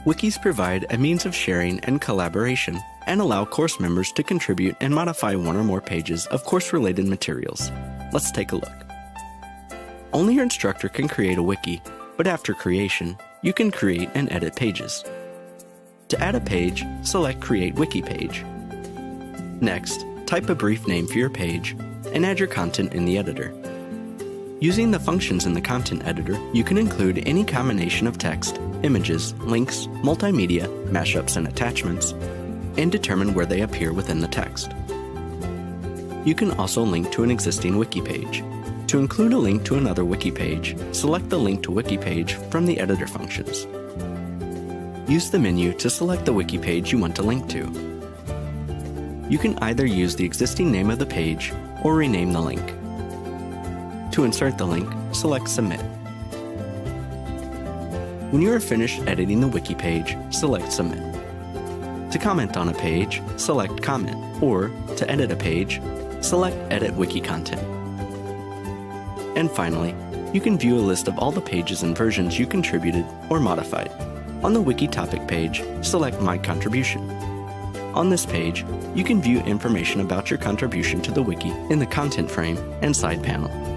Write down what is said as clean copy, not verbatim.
Wikis provide a means of sharing and collaboration and allow course members to contribute and modify one or more pages of course-related materials. Let's take a look. Only your instructor can create a wiki, but after creation, you can create and edit pages. To add a page, select Create Wiki Page. Next, type a brief name for your page and add your content in the editor. Using the functions in the content editor, you can include any combination of text, images, links, multimedia, mashups, and attachments, and determine where they appear within the text. You can also link to an existing wiki page. To include a link to another wiki page, select the Link to Wiki Page from the editor functions. Use the menu to select the wiki page you want to link to. You can either use the existing name of the page or rename the link. To insert the link, select Submit. When you are finished editing the wiki page, select Submit. To comment on a page, select Comment, or to edit a page, select Edit Wiki Content. And finally, you can view a list of all the pages and versions you contributed or modified. On the Wiki topic page, select My Contribution. On this page, you can view information about your contribution to the wiki in the content frame and side panel.